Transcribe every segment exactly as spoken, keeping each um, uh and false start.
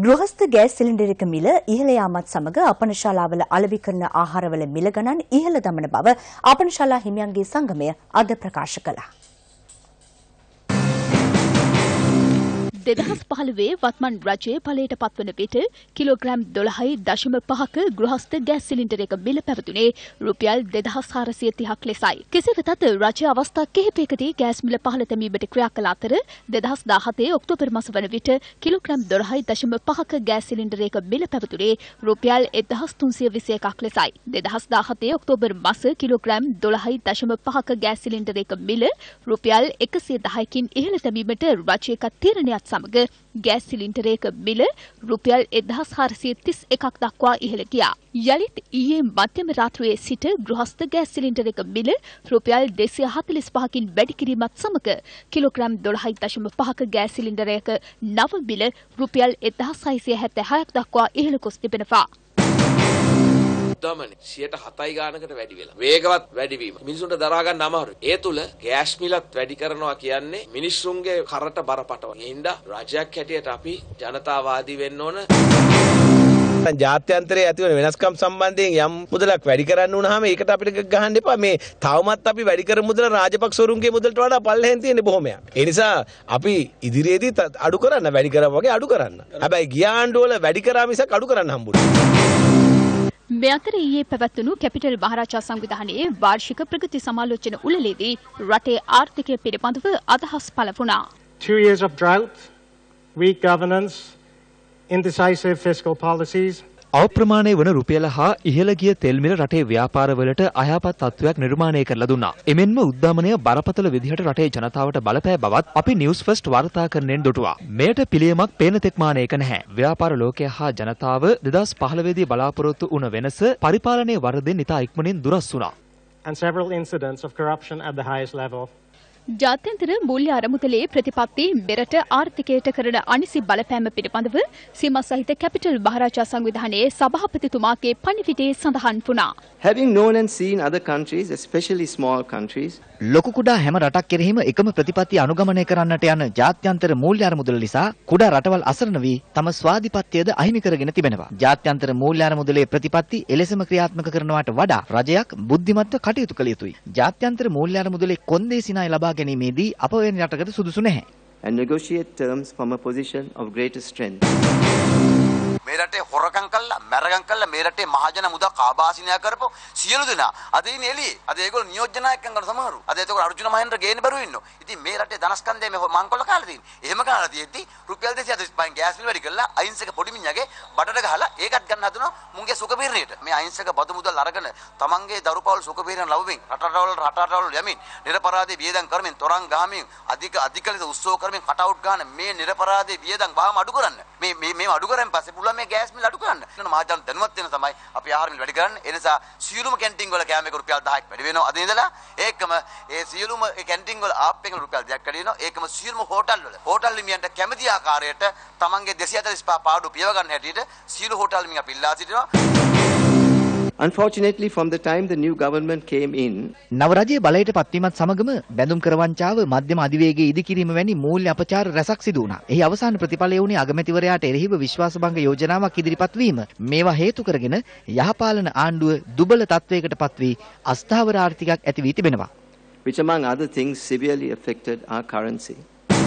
ගෘහස්ත gas සිලින්ඩරයක මිල ඉහළ යාමත් සමග අපනශාලාවල අලෙවි කරන ආහාරවල මිල ගණන් ඉහළ දමන බව අපනශාලා හිමියන්ගේ සංගමය අද ප්‍රකාශ කළා. දෙදහස් පහළොවේ වත්මන් රජයේ ඵලයට පත්වන විට කිලෝග්‍රෑම් දොළහයි දශම පහක ගෘහස්ත ගෑස් සිලින්ඩරයක මිල පැවතුනේ රුපියල් දෙදහස් හාරසිය තිහක් ලෙසයි. කෙසේ වෙතත් රජය අවස්ථා කිහිපයකදී ගෑස් මිල පහළ තැබීමට ක්‍රියා කළ අතර දෙදහස් දාහතේ ඔක්තෝබර් මාස වන විට කිලෝග්‍රෑම් දොළහයි දශම පහක ගෑස් සිලින්ඩරයක මිල පැවතුනේ රුපියල් එක්දහස් තුන්සිය විසි එකක් ලෙසයි. දෙදහස් දාහතේ ඔක්තෝබර් මාස කිලෝග්‍රෑම් දොළහයි දශම පහක ගෑස් සිලින්ඩරයක මිල රුපියල් එකසිය දහයකින් ඉහළ තැබීමට රජයක තීරණයක් සමග ගෑස් සිලින්ඩරයක මිල රුපියල් එක්දහස් හාරසිය තිස් එකක් දක්වා ඉහළ ගියා. යළිත් ඊයේ මධ්‍යම රාත්‍රියේ සිට ගෘහස්ත ගෑස් සිලින්ඩරයක මිල රුපියල් දෙසිය හතළිස් පහකින් වැඩි කිරීමත් සමග කිලෝග්‍රෑම් දොළහයි දශම පහක ගෑස් සිලින්ඩරයක නව මිල රුපියල් එක්දහස් හයසිය හැත්තෑ හයක් දක්වා ඉහළ ගොස් තිබෙනවා. උද්දමනේ සියයට හතයි ගානකට වැඩි වෙලා. වේගවත් වැඩිවීම. මිනිසුන්ට දරා ගන්න අමාරුයි. ඒ තුල ගෑස් මිලත් වැඩි කරනවා කියන්නේ මිනිස්සුන්ගේ කරට බරපතල. ඒ හින්දා රජයක් හැටියට අපි ජනතාවාදී වෙන්න ඕන. ජාත්‍යන්තරයේ ඇතිවන වෙනස්කම් සම්බන්ධයෙන් යම් මුදලක් වැඩි කරන්න වුණාම ඒකට අපිට ගහන්න එපා. මේ තවමත් අපි වැඩි කර මුදල රාජපක්ෂවරුන්ගේ මුදලට වඩා පල්ලෙහෙන් තියෙන බොහොමයක්. ඒ නිසා අපි ඉදිරියේදී අඩු කරන්න වැඩි කරා වගේ අඩු කරන්න. හැබැයි ගිය ආණ්ඩුවල වැඩි කරා මිසක් අඩු කරන්න හම්බුනේ. මේ අතර ඊයේ පැවැත්වුණු කැපිටල් මහරජා සංවිධානයේ වාර්ෂික ප්‍රගති සමාලෝචන උළෙලේදී රටේ ආර්ථිකය පිළිබඳව අදහස් පළ වුණා. Two years of drought, weak governance, indecisive fiscal policies. අප්‍රමාණය වන රුපියල හා ඉහළ ගිය තෙල් මිල රටේ ව්‍යාපාරවලට අයහපත් තත්ත්වයක් නිර්මාණය කරලා දුන්නා. එමෙන්ම උද්දාමනය බරපතල විදිහට රටේ ජනතාවට බලපෑ බවත් අපි නිවුස් ෆස්ට් වාර්තාකරණයෙන් දොටුවා. මෙයට පිළියමක් පේන තෙක් මානයක නැහැ. ව්‍යාපාර ලෝකය හා ජනතාව දෙදහස් පහළොවේදී බලාපොරොත්තු වුණ වෙනස පරිපාලනයේ වරදින් ඉතා ඉක්මනින් දුරස් වුණා. And several incidents of corruption at the highest level. ජාත්‍යන්තර මූල්‍ය අරමුදලේ ප්‍රතිපත්ති මෙරට ආර්ථිකයට කරන අනිසි බලපෑම පිළිබඳව සීමා සහිත කැපිටල් මහරජා සංවිධානයේ සභාපතිතුමාගේ පණිවිඩයේ සඳහන් වුණා. Having known and seen other countries, especially small countries, ලොකු කුඩා හැම රටක් කෙරෙහිම එකම ප්‍රතිපත්ති අනුගමනය කරන්නට යන ජාත්‍යන්තර මූල්‍ය අරමුදල නිසා කුඩා රටවල් අසරණ වී තම ස්වාධිපත්‍යයද අහිමි කරගෙන තිබෙනවා. ජාත්‍යන්තර මූල්‍ය අරමුදලේ ප්‍රතිපත්ති එලෙසම ක්‍රියාත්මක කරනවාට වඩා රජයක් බුද්ධිමත්ව කටයුතු කළ යුතුයි. ජාත්‍යන්තර මූල්‍ය අරමුදලේ කොන්දේසි ණය ලබා ගැනීමේදී අප වෙන රටකට සුදුසු නැහැ. and negotiate terms from a position of greater strength. මේ රටේ හොරකම් කළා මැරගම් කළා මේ රටේ මහජන මුදා කාබාසිනියා කරපො සියලු දෙනා අද ඉන්නේ එළියේ. අද ඒගොල්ලෝ නියෝජ්‍ය නායකයන් ගන්න සමහරු. අද ඒතකොට අර්ජුන මහේන්ද්‍ර ගේන්න බැරුව ඉන්නෝ. ඉතින් මේ රටේ ධනස්කන්ධය මේ මංකොල්ල කාලා තියෙන්නේ. එහෙම කාලා තියෙද්දි රුපියල් දෙසිය හතළිස් පහෙන් ගෑස් බිල් වැඩි කරලා අහිංසක පොඩි මිනිහාගේ බඩට ගහලා ඒකත් ගන්න හදනවා මුන්ගේ සුඛපීරණයට. මේ අහිංසක බදු මුදල් අරගෙන තමන්ගේ දරුපවල් සුඛපීරණ ලැබෙමින් රටරවල් රටරවල් යමින් නිරපරාධී වියදම් කරමින් තරං ගහමින් අධික අධික ලෙස උත්සව කරමින් කට් අවුට් ගන්න මේ නිරපරාධී වියදම් බාම අඩු කරන්න. මේ මේ මේ අඩු කරන් පස්සේ පුළුවන් මේ ගෑස් මිල අඩු කරන්න. නේද මහජන දැනුවත් වෙන තමයි අපි ආහාර මිල වැඩි කරන්නේ. ඒ නිසා සියලුම කැන්ටින් වල කෑම එක රුපියල් දහයක් වැඩි වෙනවා අද ඉඳලා. ඒකම ඒ සියලුම කැන්ටින් වල ආප් එකෙන් රුපියල් දෙකක් වැඩි වෙනවා. ඒකම සියලුම හෝටල් වල හෝටල් හිමියන්ට කැමති ආකාරයට තමන්ගේ දෙසිය හතළිස් පහ පාඩු පියව ගන්න හැටියට සියලු හෝටල් හිමියන් අපි ඉල්ලා සිටිනවා. Unfortunately, from the time the new government came in, නව රජයේ බලයට පත්වීමත් සමගම බැඳුම් කරවංචාව මධ්‍යම අධිවේගයේ ඉදිකිරීම වැනි මූල්‍ය අපචාර රැසක් සිදු වුණා. එහි අවසාන ප්‍රතිඵලය වුණේ අගමැතිවරයාට එරෙහිව විශ්වාසභංග යෝජනාවක් ඉදිරිපත් වීම. මේවා හේතු කරගෙන යහපාලන ආණ්ඩුව දුබල තත්වයකට පත් වී අස්ථාවර ආර්ථිකයක් ඇති වී තිබෙනවා. which among other things severely affected our currency.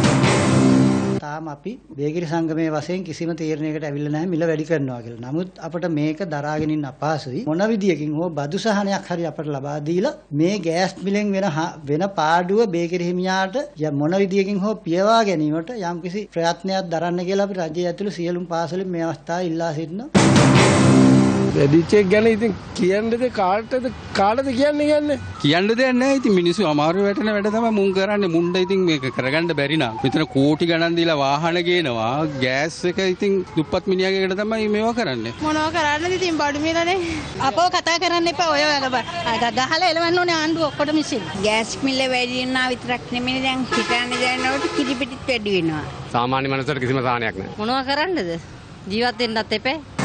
තාම අපි බේගිරි සංගමයේ වශයෙන් කිසිම තීරණයකට ඇවිල්ලා නැහැ මිල වැඩි කරනවා කියලා. නමුත් අපිට මේක දරාගෙන ඉන්න අපහසුයි. මොන විදියකින් හෝ බදු සහනයක් හරි අපිට ලබා දීලා මේ ගෑස් මිලෙන් වෙන වෙන පාඩුව බේගිරි හිමියාට මොන විදියකින් හෝ පියවා ගැනීමට යම්කිසි ප්‍රයත්නයක් දරන්න කියලා අපි රජය ඇතුළු සියලුම පාසලෙන් මේ අවස්ථාවේ ඉල්ලා සිටිනවා. වැඩිච් එක ගැන ඉතින් කියන්නද කාටද කාටද කියන්නේ කියන්නේ කියන්න දෙයක් නැහැ. ඉතින් මිනිස්සු අමාරු වැටෙන වැඩ තමයි මුන් කරන්නේ. මුන්ට ඉතින් මේක කරගන්න බැරි නා. මෙතන කෝටි ගණන් දීලා වාහන ගේනවා. ගෑස් එක ඉතින් දුප්පත් මිනිහාගේකට තමයි මේවා කරන්නේ. මොනවා කරන්නද ඉතින් බඩු මිලනේ. අපෝ කතා කරන්න එපා ඔය වගේ. ගහලා එලවන්න ඕනේ ආණ්ඩුව ඔක්කොටම මිසින්. ගෑස් මිල වැඩි වෙනවා විතරක් නෙමෙයි දැන් හිතන්නේ දැනනකොට කිරිපිටිත් වැඩි වෙනවා. සාමාන්‍ය මනුස්සයෙකුට කිසිම සාහනයක් නැහැ. මොනවා කරන්නද? ජීවත් වෙන්නත් එපා.